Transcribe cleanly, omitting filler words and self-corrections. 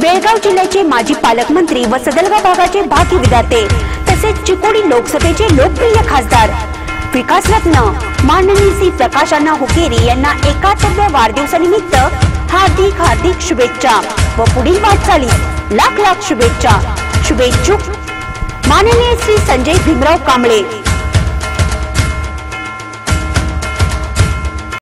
बेळगाव जिल्ह्याचे माजी पालकमंत्री व सदलगाव भागाचे भाग्य विधाते तसेच चिकोडी लोकसभेचे लोकप्रिय खासदार विकासरत्न माननीय श्री प्रकाश अण्णा हुक्केरी यांना 71व्या वाढदिवसानिमित्त हार्दिक शुभेच्छा व पुढील वाटचालीस लाख शुभेच्छा। शुभेच्छुक माननीय श्री संजय भीमराव कांबळे।